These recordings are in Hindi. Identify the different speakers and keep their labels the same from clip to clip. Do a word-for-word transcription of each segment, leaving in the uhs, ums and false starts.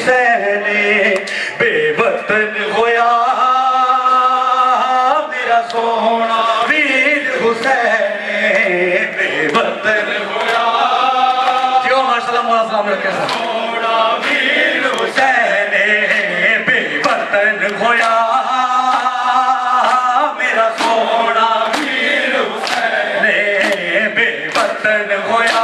Speaker 1: हुसैन बेवतन होया मेरा सोहना वीर हुसैन बेवतन होया। जियो माशाल्लाह मौला सलाम रखे सोहना वीर हुसैन बेवतन होया मेरा सोहना वीर हुसैन बेवतन होया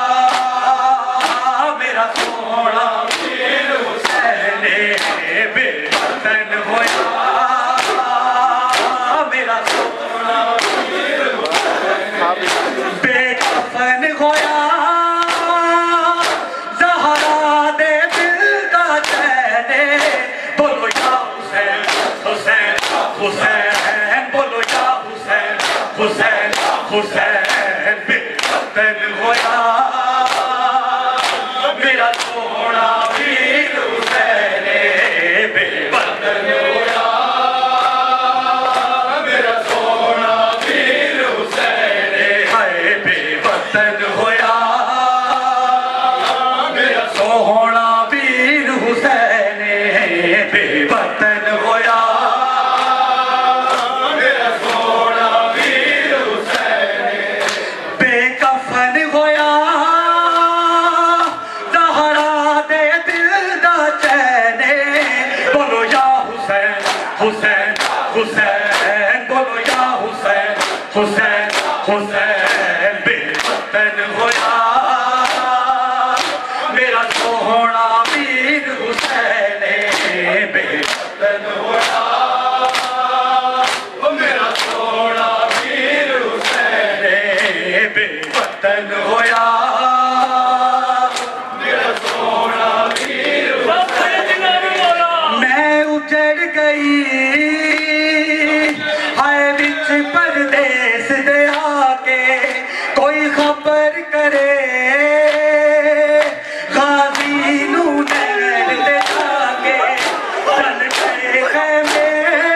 Speaker 1: मेरा सोहना वीर हुसैन बेवतन होया मेरा सोहना वीर हुसैन बेकफन होया ज़हरा दे दिल दा चैन बोलो या हुसैन हुसैन हुसैन बोलो या हुसैन हुसैन हुसैन बेवतन होया मेरा सोहना वीर हुसैन बेवतन होया मेरा सोहना वीर हुसैन हाय बेवतन होया मेरा सोहना वीर हुसैन बेवतन होया मेरा सोहना वीर हुसैन बेकफन होया ज़हरा दे दिल दा चैन बोलो या हुसैन हुसैन हुसैन बोलो या हुसैन हुसैन हुसैन बेवतन होया मेरा सोहना वीर हुसैन बेवतन होया मेरा सोहना वीर हुसैन बेवतन होया मेरा सोहना वीर हुसैन। मैं उजड़ गई हाय विच परदेस दे आके कोई खबर करे गाजी नू नैन दे जाके चल गए खैमे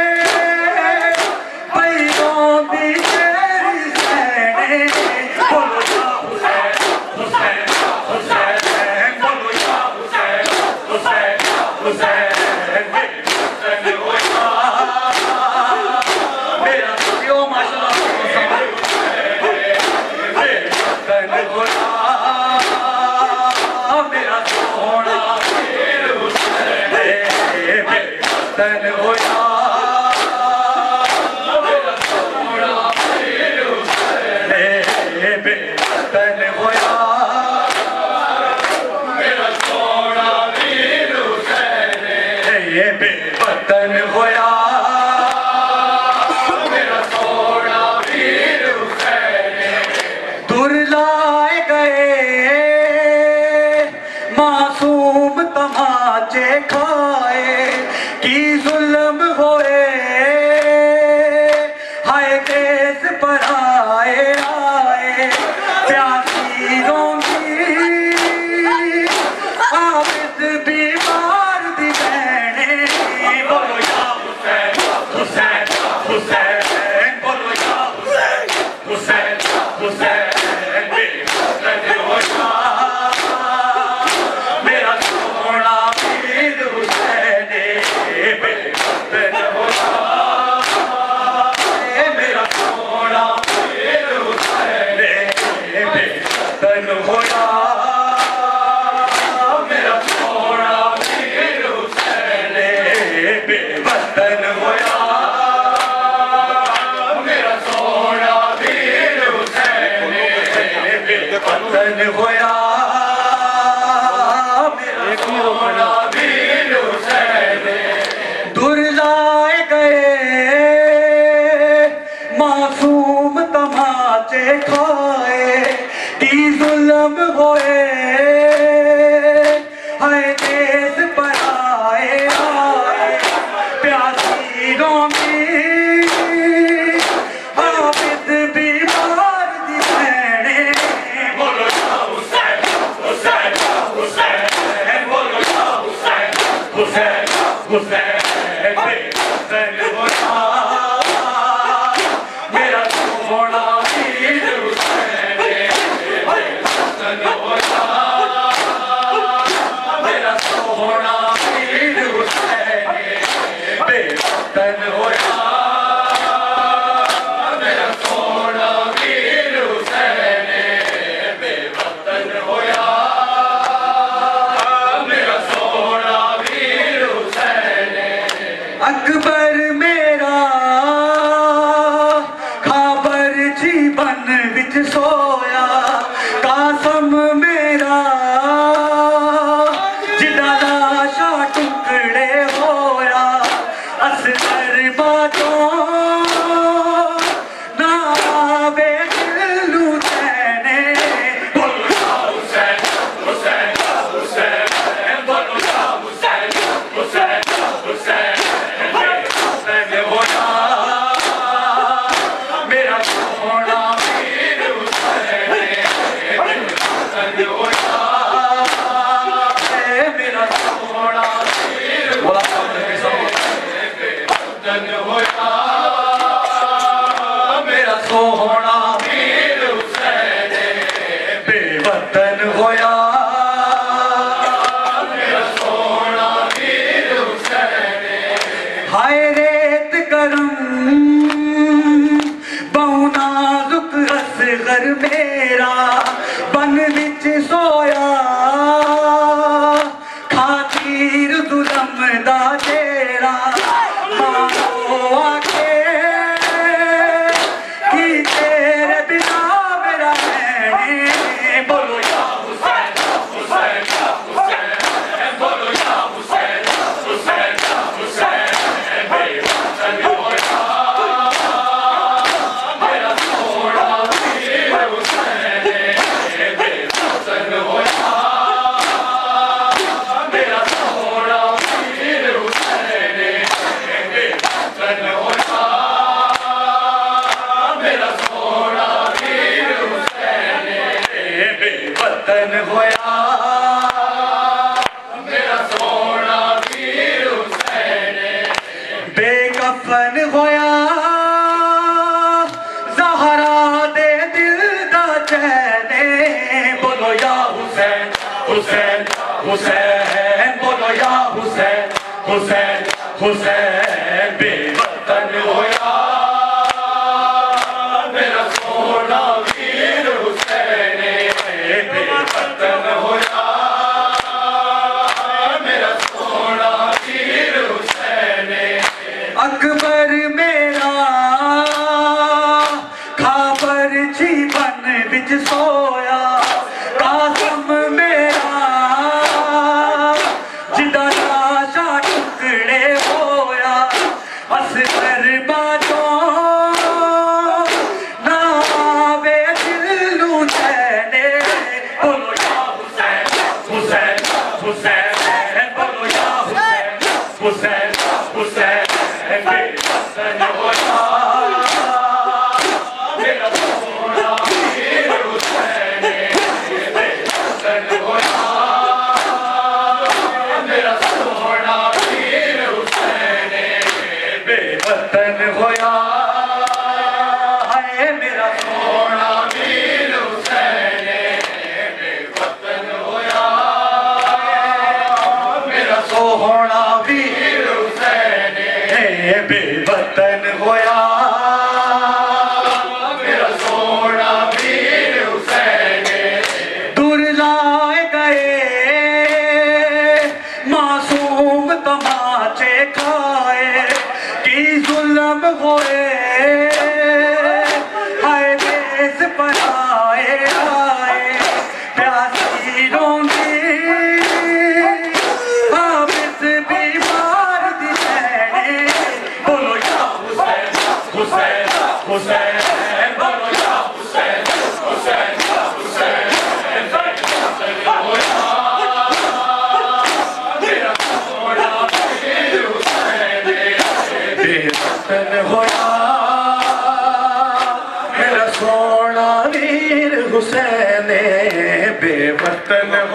Speaker 1: पैरों दी तेरी सैने बोलो या हुसैन हुसैन हुसैन बोलो या हुसैन हुसैन हुसैन बेवतन होया मेरा जियो माशाल्लाह बेवतन होया मेरा सोहना वीर हुसैन बेवतन होया मेरा सोहना वीर हुसैन बेवतन होया मेरा सोहना वीर हुसैन बेवतन होया मेरा सोहना वीर हुसैन। दुर्लाए गए मासूम तमाचे खाए की जुल्म होए हाय देश पर आए आए प्यासी रोंगी आबिद बीमार दी बहने बोलो या हुसैन हुसैन हुसैन बोलो या हुसैन हुसैन हुसैन बेवतन होया मेरा सोहना वीर हुसैन बेवतन होया मेरा सोहना वीर हुसैन बेवतन होया मेरा सोहना वीर हुसैन बेवतन होया मेरा सोहना वीर हुसैन बेवतन होया मेरा सोहना वीर हुसैन। दुर्लाए गए मासूम तमाचे खाए की जुल्म होए हाय देश पर आए आए प्यासी रोंगी आबिद बीमार दी बहने बोलो या हुसैन हुसैन हुसैन बोलो या हुसैन हुसैन हुसैन बेवतन होया मेरा सोहना वीर हुसैन बेवतन होया मेरा सोहना दफन होया ज़हरा दे दिल दा चैने बोलो या हुसैन हुसैन हुसैन बोलो या हुसैन हुसैन हुसैन बेवतन होया मेरा सोना वीर हुसैन बेवतन होया मेरा सोना वीर हुसैन अकबर मेरा खाबर जीवन बिच सोया कासम मेरा जिदा लाशा टुकड़े होया असगर बाजों ना आवे दिल नू चैने बोलो या हुसैन हुसैन हुसैन बोलो या हुसैन हुसैन हुसैन बेवतन होया मेरा सोना वीर हुसैन बेवतन होया मेरा सोना वीर हुसैन बेवतन होया है मेरा सोना वीर हुसैन बेवतन होया मेरा सोहना वीर हुसैन बेवतन होया मेरा सोना वीर हुसैन दूर लाए गए मासूम तमाचे खाए की जुल्म होए हाय देश पर आए आए प्यासी रोंदी हाफिज बीमार दी भैने बोलो या हुसैन हुसैन हुसैन बोलो या हुसैन हुसैन हुसैन बेवतन होया मेरा सोना वीर हुसैन बेवतन होया मेरा सोना वीर हुसैन बेवतन